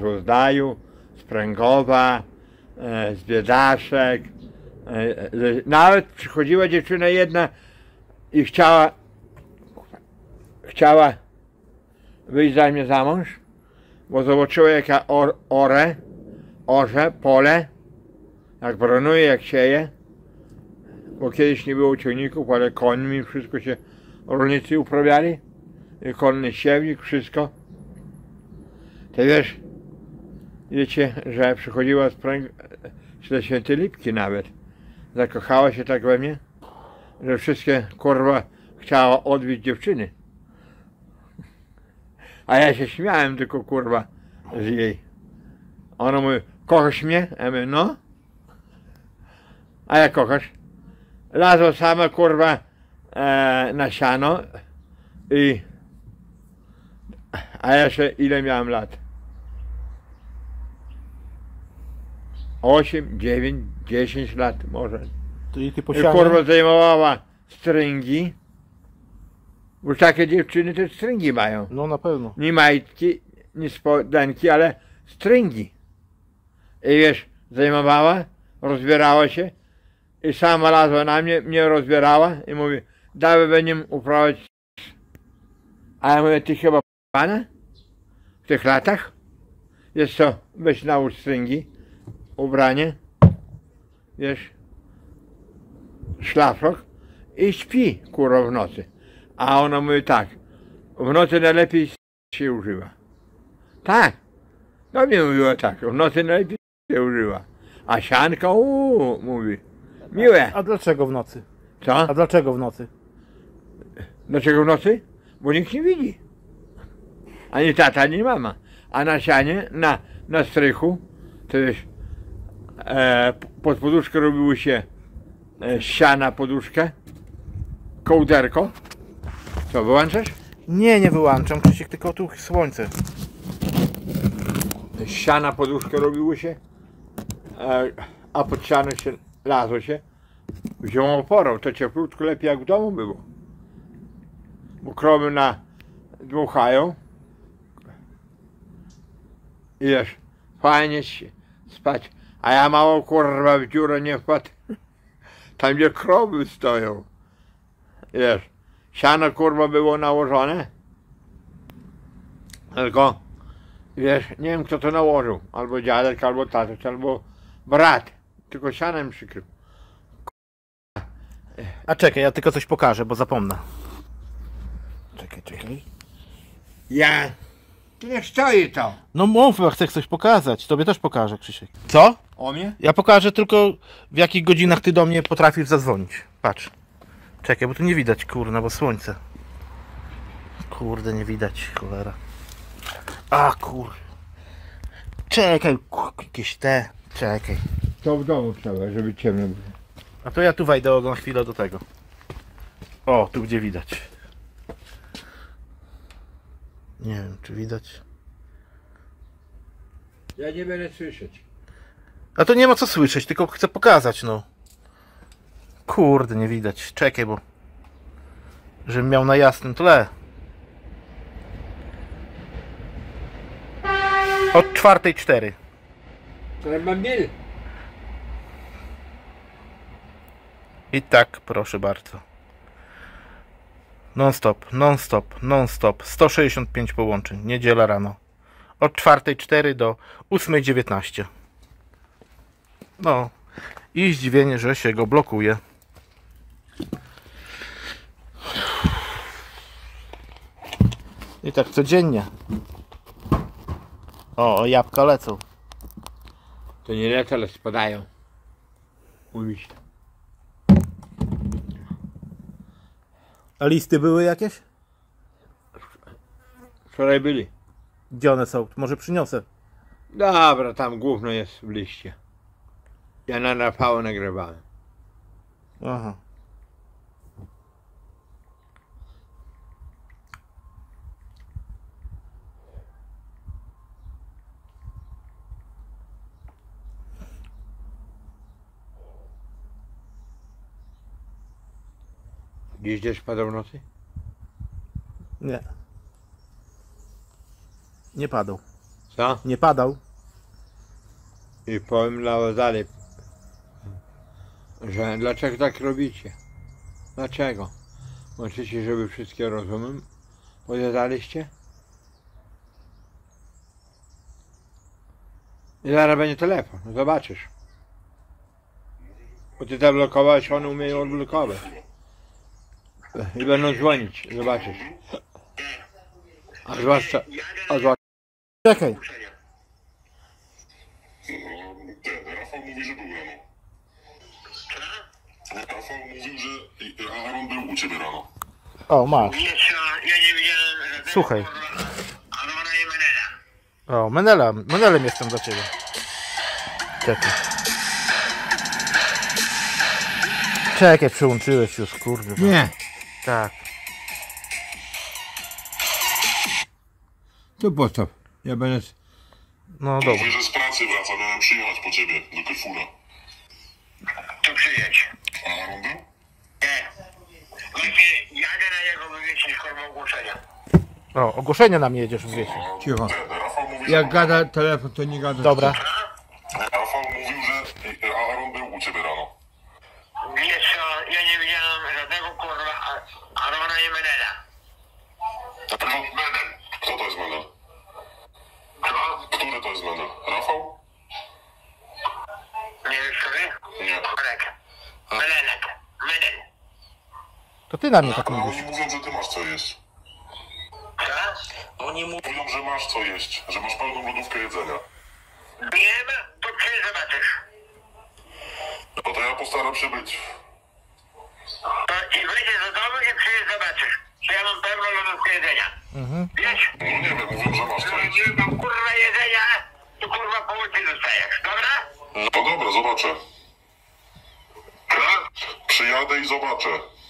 z Ozdaju, z Pręgowa, z Biedaszek. Nawet przychodziła dziewczyna jedna i chciała wyjść za mnie za mąż, bo zobaczyła, jak ja orze pole, jak bronuje, jak sieje, bo kiedyś nie było ciągników, ale końmi wszystko się rolnicy uprawiali, i konny siewnik, wszystko. To wiecie, że przychodziła ze Świętej Lipki nawet, zakochała się tak we mnie, że wszystkie kurwa chciała odbić dziewczyny. A ja się śmiałem tylko kurwa z jej. Ona mówi, kochasz mnie? Ja mówię, no. A jak kochasz? Lazła sama kurwa na siano a jeszcze ile miałem lat? 8, 9, 10 lat może. To i ty I kurwa zajmowała stringi. Bo takie dziewczyny też stringi mają. No na pewno. Nie majtki, nie spodenki, ale stringi. I wiesz, zajmowała, rozbierała się i sama lazła na mnie rozbierała i mówi, dawaj będziemy uprawiać. A ja mówię, ty chyba pana? W tych latach? Jest co, weź nałóż stringi, ubranie, wiesz, szlafrok i śpi kurwa w nocy. A ona mówi tak, w nocy najlepiej się używa. Tak, no mnie mówiła tak, w nocy najlepiej się używa. A sianka, mówi, miłe. A dlaczego w nocy? Co? A dlaczego w nocy? Dlaczego w nocy? Bo nikt nie widzi. Ani tata, ani mama. A na sianie, na strychu, to wiesz, pod poduszkę robiło się siana poduszkę, kołderko. Co, wyłączasz? Nie wyłączam, Krzysiek, tylko tu słońce. Siana poduszkę robiło się, a pod siano się lazło się zimą porą, to cieplutko lepiej jak w domu było. Bo krowy dmuchają i wiesz, fajnie się spać. A ja mało kurwa w dziurę nie wpadł, tam gdzie krowy stoją. Wiesz, siano kurwa było nałożone, tylko wiesz, nie wiem kto to nałożył, albo dziadek, albo tatuś, albo brat, tylko sianem przykrył. A czekaj, ja tylko coś pokażę, bo zapomnę. Czekaj. Tu nie stoi to. No mów, ja chcę coś pokazać. Tobie też pokażę, Krzysiek. Co? O mnie? Ja pokażę tylko w jakich godzinach ty do mnie potrafisz zadzwonić. Patrz. Czekaj, bo tu nie widać, kurna, bo słońce. Kurde, nie widać, cholera. A kur... Czekaj, jakieś te... Czekaj. To w domu trzeba, żeby ciemno było. A to ja tu wejdę na chwilę do tego. O, tu gdzie widać. Nie wiem, czy widać. Ja nie będę słyszeć. A to nie ma co słyszeć, tylko chcę pokazać, no. Kurde, nie widać. Czekaj, bo... Żebym miał na jasnym tle. Od 4:04. To mam mil. I tak, proszę bardzo. Non stop. 165 połączeń. Niedziela rano. Od 4:04 do 8:19. No. I zdziwienie, że się go blokuje. I tak codziennie. O, jabłka lecą. To nie lecą, ale spadają. Mówi się. A listy były jakieś? Wczoraj byli. Gdzie one są? Może przyniosę. Dobra, tam gówno jest w liście. Ja na Rafała nagrywałem. Aha. Gdzieś deszcz padał w nocy? Nie. Nie padał. Co? Nie padał. I powiem dalej, że dlaczego tak robicie? Dlaczego? Myślicie, żeby wszystkie rozumiem? Podjadaliście? I zaraz będzie telefon, zobaczysz. Bo ty zablokowałeś, on umie odblokować. I będą dzwonić, zobaczysz. A zwłaszcza... Czekaj. Rafał mówi, że był rano. Rafał mówił, że Aaron był u ciebie rano. O, masz. Wiesz co, ja nie widziałem żadnego Słuchaj. Arona i Menela. O, Menelem jestem dla ciebie. Czekaj. Czekaj, przyłączyłeś już, kurde. Nie, Tak. to postaw. Ja będę... No dobra. Mówi, że z pracy wraca, miałem przyjechać po ciebie do Carrefoura. To przyjedź. A Aaron był? Nie. Właśnie jadę na jego wywiesić formę ogłoszenia. O, ogłoszenie nam jedziesz w wiecie. Cicho. Rafał mówi, że Jak był gada telefon, to nie gada. Dobra. rano. Rafał mówił, że Aaron był u ciebie rano. Wiesz co, ja nie widziałem żadnego kurwa Arona i Menela. Kto to jest Menel? Co? Który to jest Menel? Rafał? Nie wiesz który? Nie. Korek. Menelek. Menel. To ty na mnie tak Ale mówisz. oni mówią, że ty masz co jeść. Co? Oni mówią, że masz co jeść, że masz pełną lodówkę jedzenia. Nie ma, to przyjedź zobaczysz. No to ja postaram się być. To i wyjdziesz do domu i przyjedź zobaczysz. Że ja mam pełną lodówkę jedzenia. Wiesz? No nie wiem, mówią, że masz co No jeść. nie mam kurwa jedzenia, to kurwa po łycy dostajesz, dobra? No dobra, zobaczę. Co? Przyjadę i zobaczę.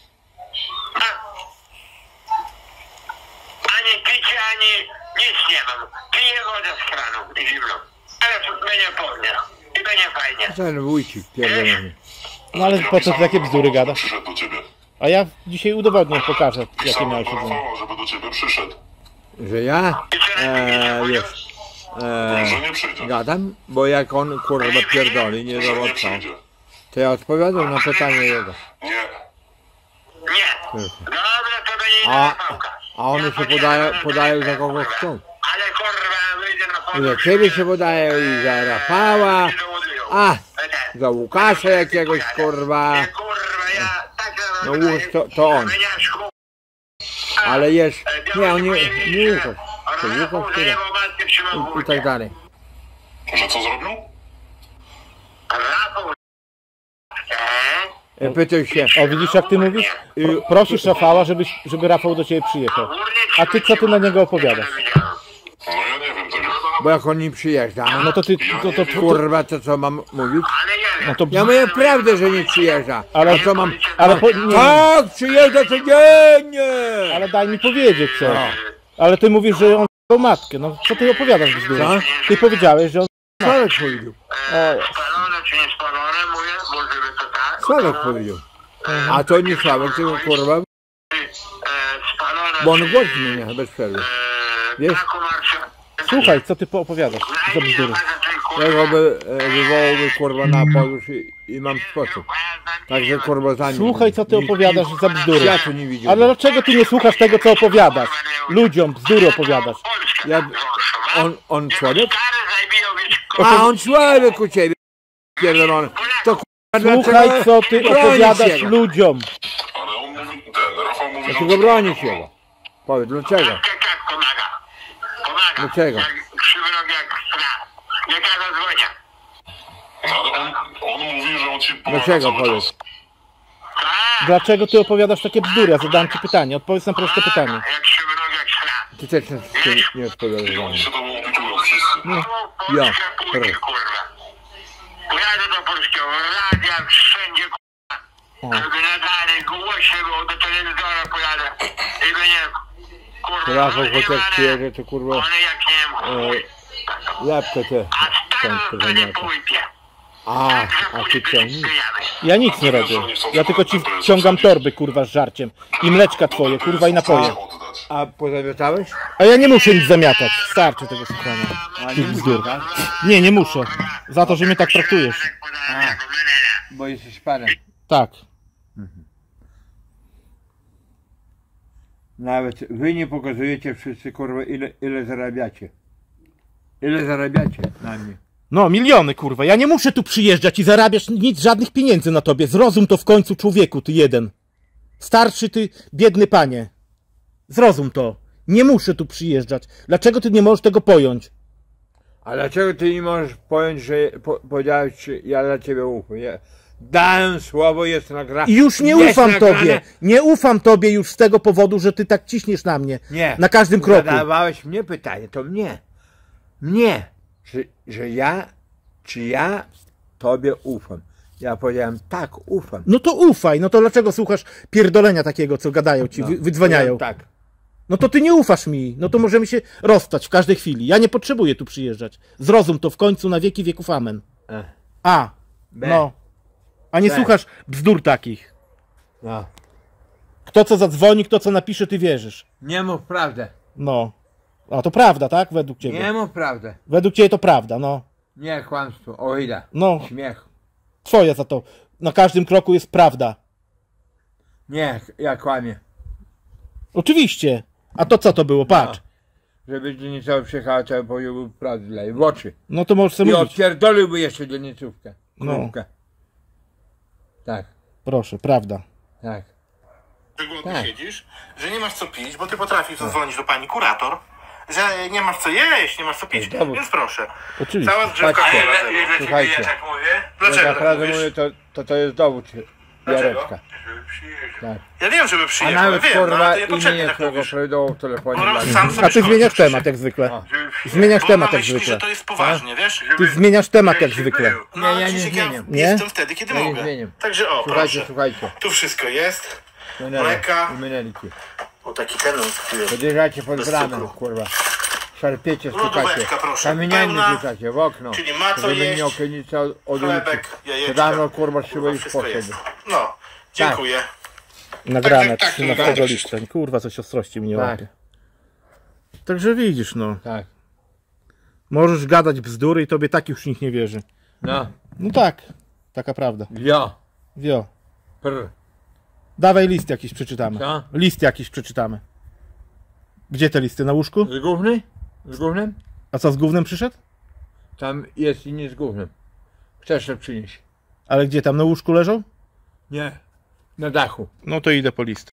Ani picia, ani nic nie mam. Piję wodę z kranu i zimną. Ale to będzie pownie. I będzie fajnie. Ten wójcik pierdolony. No ale po co ty takie bzdury gadasz? Przyszedł do ciebie. A ja dzisiaj udowodnię, pokażę, jakie Pisałem miałeś do jedzenie. Rafała, żeby do ciebie przyszedł. Że ja I co najmniej wiesz, Że nie przyjdzie. gadam, bo jak on kurwa pierdoli, nie Że nie dowodcą, przyjdzie. to ja odpowiadam na pytanie jego. Nie. Nie. Dobra, to będzie inna A, Rafałka. a one Ja się podzielę podają za kurwa. kogo chcą. Ale kurwa wyjdę na I podwórko. za ciebie się podają i za Rafała, a za Łukasza jakiegoś kurwa, Kurwa, ja tak no Łukasz to on. Ale jest, nie, on nie Łukasz, to Łukasz tyle i tak dalej. Że co zrobił? Rafał. Pytał się, O, widzisz jak ty mówisz? Prosisz Rafała, żeby Rafał do ciebie przyjechał. A ty co ty na niego opowiadasz? No ja nie wiem tego. bo jak on nie przyjeżdża, No to ty, to kurwa, to co mam mówić? Ale nie no to, Ja mówię prawdę, że nie przyjeżdża. Ale- A co mam? ale, nie, Tak, przyjeżdża codziennie! ale daj mi powiedzieć co. No. Ale ty mówisz, że on miał matkę, no co ty opowiadasz bzdury? Co? Ty powiedziałeś, że on... Sławek powiedział. spalone czy nie spalone, mówię, może by to tak. Sławek powiedział. A to nie Sławek, tylko kurwa, Spalone bo on czy, głos zmienia bez przerwy. Wiesz? taką marszę. Słuchaj, co ty opowiadasz za bzdury? Tego by wywołałby kurwa na podróż i mam sposób. Także kurwa za nim. Słuchaj, co ty opowiadasz za bzdury. Ja tu nie widział. Ale dlaczego ty nie słuchasz tego, co opowiadasz? Ludziom bzdury opowiadasz. On człowiek? A A on człowiek u ciebie, pierdolony. To kurwa Słuchaj, dlaczego co ty bronisz opowiadasz jego? ludziom. Ale on mówi, Rafał mówi, że... Dlaczego bronisz jego? Powiedz, dlaczego? Tak pomaga. Pomaga. Dlaczego? Jak krzywy nogi, jak stra. Jak ja zadzwonię. Ale on mówi, że on ci pomaga Dlaczego cały powiedz? czas. Tak. Dlaczego ty opowiadasz takie bzdury? Ja zadałem ci pytanie, odpowiedz na proste pytanie. Jak krzywy nogi, jak stra. Ty też nie odpowiadasz I za oni mnie. się tobą opiekują wszyscy. Ja. Pójdzie, kurwa. Pojadę do polskiego radia, wszędzie, kurwa. Żeby nadali, głośno było, do telewizora pojadę. I będzie, kurwa, Rafał chociaż rozjebane. przyjedzie, to kurwa One jak nie wiem, chuj. lepkę te A staro to nie zamiata. pójdzie. A Także ty pójdzie, ciągniesz? przyjemy. Ja nic nie robię. Ja tylko ci wciągam torby, kurwa, z żarciem. I mleczka twoje, kurwa, i napoje. Oddać. A pozamiatałeś? A ja nie muszę nic zamiatać. Starczy tego słuchania. A Tych nie bzdur. musisz, tak? Nie, nie muszę. Za to, że mnie tak traktujesz. Bo jesteś panem. Tak. Nawet wy nie pokazujecie wszyscy, kurwa, ile zarabiacie. Ile zarabiacie na mnie. No, miliony, kurwa. Ja nie muszę tu przyjeżdżać i zarabiać nic, żadnych pieniędzy na tobie. Zrozum to w końcu, człowieku, ty jeden. Starszy ty, biedny panie. Zrozum to. Nie muszę tu przyjeżdżać. Dlaczego ty nie możesz tego pojąć? A dlaczego ty nie możesz pojąć, że powiedziałeś, że ja dla ciebie ufam? Ja dałem słowo, jest nagrane. I już nie ufam tobie. Nie ufam tobie już z tego powodu, że ty tak ciśniesz na mnie. Nie. Na każdym kroku. Zadawałeś mnie pytanie, to mnie. Mnie. Czy ja tobie ufam? Ja powiedziałem, tak, ufam. No to ufaj. No to dlaczego słuchasz pierdolenia takiego, co gadają ci, wydzwaniają? Tak. No to ty nie ufasz mi. No to możemy się rozstać w każdej chwili. Ja nie potrzebuję tu przyjeżdżać. Zrozum to w końcu na wieki wieków, amen. A. B. No. A nie B. słuchasz bzdur takich. No. Kto co zadzwoni, kto co napisze, ty wierzysz. Nie mów prawdę. No. A to prawda, tak? Według ciebie. Nie mów prawdę. Według ciebie to prawda, no. Nie kłamstwo, o ile. No. Śmiech. Twoja za to. Na każdym kroku jest prawda. Nie, ja kłamię. Oczywiście. A to co to było? Patrz. Żeby dzielnica przyjechała, to powiedziałby prawdę w oczy. No to możesz sobie I mówić. odpierdoliłby jeszcze dzielnicówkę. No. Krówkę. Tak, Proszę, prawda. tak. Ty głodny Tak. siedzisz, że nie masz co pić, bo ty potrafisz zadzwonić do pani kurator, że nie masz co jeść, nie masz co pić, dowód. więc proszę. Oczywiście. Cała drzewka Patrzcie. była ze mną. Słuchajcie. Jak mówię? Jak Dlaczego tak naprawdę mówisz? mówię, to jest dowód. Jareczka. Tak. Ja wiem, żeby A przyjechał, nawet wiem, no, kurwa ale ty niepotrzebnie imię tak swojego mówisz. prawidłowo w telefonie. Bo dla mnie. sam sobie A ty zmieniasz szkodzisz. temat jak zwykle. O. Zmieniasz Bo temat ona jak myśli, że zwykle. to jest poważnie, wiesz? Ty zmieniasz temat jak zwykle. No, Nie, ja nie Krzysiek, zmieniam. Nie? Jestem wtedy, kiedy Ja nie mogę. zmieniam. Także o, Słuchajcie, proszę. słuchajcie. Tu wszystko jest. Menele Mleka. i meneliki. O, taki tenon kupiłem. Podjeżdżacie pod Bez bramę, cukru. kurwa. Szarpiecie, Lodóweczka, stukacie. proszę. Kamieniami Pełna. rzucacie w okno. Czyli ma co Żeby jeść. mnie okienica od ulicy. Chlebek, jajeczka. To dawno kurwa szyby już wszystko poszedł. jest. No, dziękuję. Nagrane tak, 13 tak. lipca. Kurwa, coś ostrości mnie Tak, łapie. Także widzisz, no. tak. Możesz gadać bzdury i tobie tak już nikt nie wierzy. No. No tak. Taka prawda. Wio. Wio. Prr. Dawaj list jakiś przeczytamy. Co? List jakiś przeczytamy. Gdzie te listy? Na łóżku? Z gówny? Z gównem? A co, z gównem przyszedł? Tam jest i nie z gównem. Chcesz to przynieść? Ale gdzie tam na łóżku leżą? Nie. Na dachu. No to idę po list.